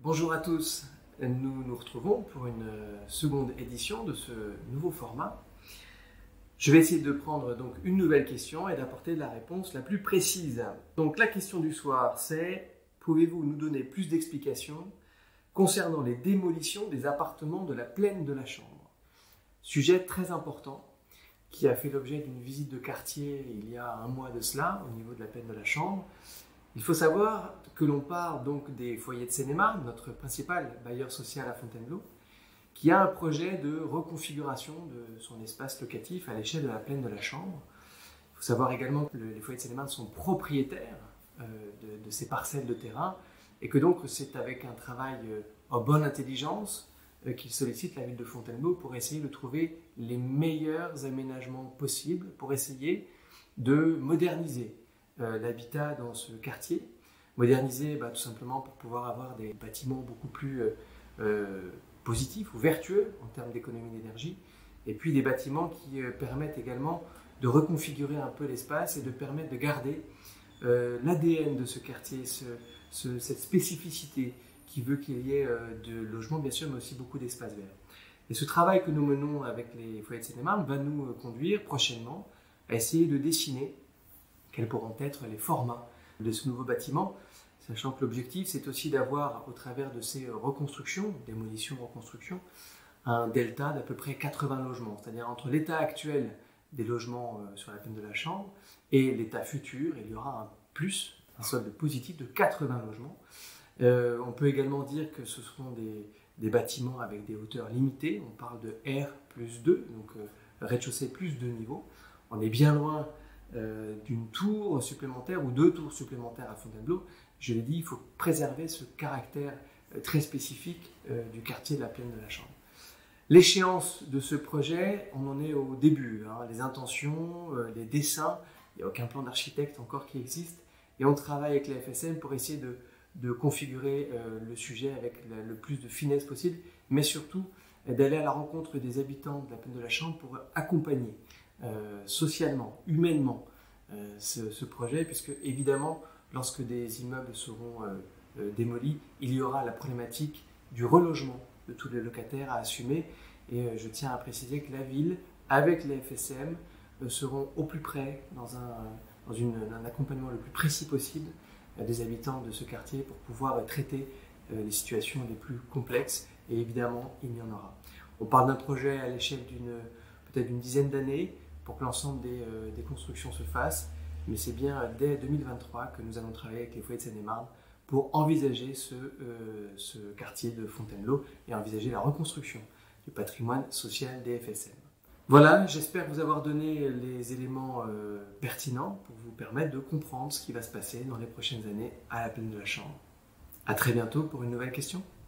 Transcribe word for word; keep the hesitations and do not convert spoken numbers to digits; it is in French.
Bonjour à tous, nous nous retrouvons pour une seconde édition de ce nouveau format. Je vais essayer de prendre donc une nouvelle question et d'apporter la réponse la plus précise. Donc la question du soir c'est: pouvez-vous nous donner plus d'explications concernant les démolitions des appartements de la plaine de la Chambre? Sujet très important qui a fait l'objet d'une visite de quartier il y a un mois de cela au niveau de la plaine de la Chambre. Il faut savoir que l'on parle donc des foyers de Seine-et-Marne, notre principal bailleur social à Fontainebleau, qui a un projet de reconfiguration de son espace locatif à l'échelle de la plaine de la Chambre. Il faut savoir également que les foyers de Seine-et-Marne sont propriétaires euh, de, de ces parcelles de terrain et que donc c'est avec un travail euh, en bonne intelligence euh, qu'ils sollicitent la ville de Fontainebleau pour essayer de trouver les meilleurs aménagements possibles, pour essayer de moderniser Euh, l'habitat dans ce quartier. Moderniser bah, tout simplement pour pouvoir avoir des bâtiments beaucoup plus euh, euh, positifs ou vertueux en termes d'économie d'énergie, et puis des bâtiments qui euh, permettent également de reconfigurer un peu l'espace et de permettre de garder euh, l'A D N de ce quartier, ce, ce, cette spécificité qui veut qu'il y ait euh, de logements bien sûr, mais aussi beaucoup d'espaces verts. Et ce travail que nous menons avec les foyers de Seine-et-Marne va nous euh, conduire prochainement à essayer de dessiner quels pourront être les formats de ce nouveau bâtiment, sachant que l'objectif c'est aussi d'avoir, au travers de ces reconstructions, démolitions, reconstructions, un delta d'à peu près quatre-vingts logements, c'est-à-dire entre l'état actuel des logements sur la plaine de la Chambre et l'état futur, il y aura un plus, un solde positif de quatre-vingts logements. Euh, on peut également dire que ce seront des, des bâtiments avec des hauteurs limitées, on parle de R plus deux, donc euh, rez-de-chaussée plus deux niveaux. On est bien loin Euh, d'une tour supplémentaire ou deux tours supplémentaires à Fontainebleau. Je l'ai dit, il faut préserver ce caractère euh, très spécifique euh, du quartier de la plaine de la Chambre. L'échéance de ce projet, on en est au début. Hein, les intentions, euh, les dessins, il n'y a aucun plan d'architecte encore qui existe, et on travaille avec la F S M pour essayer de, de configurer euh, le sujet avec la, le plus de finesse possible, mais surtout euh, d'aller à la rencontre des habitants de la plaine de la Chambre pour accompagner Euh, socialement, humainement, euh, ce, ce projet, puisque évidemment, lorsque des immeubles seront euh, euh, démolis, il y aura la problématique du relogement de tous les locataires à assumer. Et euh, je tiens à préciser que la ville, avec les F S M, euh, seront au plus près, dans, un, dans une, un accompagnement le plus précis possible euh, des habitants de ce quartier pour pouvoir euh, traiter euh, les situations les plus complexes. Et évidemment, il y en aura. On parle d'un projet à l'échelle d'une peut-être d'une dizaine d'années, pour que l'ensemble des, euh, des constructions se fassent, mais c'est bien dès deux mille vingt-trois que nous allons travailler avec les foyers de Seine-et-Marne pour envisager ce, euh, ce quartier de Fontainebleau et envisager la reconstruction du patrimoine social des F S M. Voilà, j'espère vous avoir donné les éléments euh, pertinents pour vous permettre de comprendre ce qui va se passer dans les prochaines années à la plaine de la Chambre. À très bientôt pour une nouvelle question.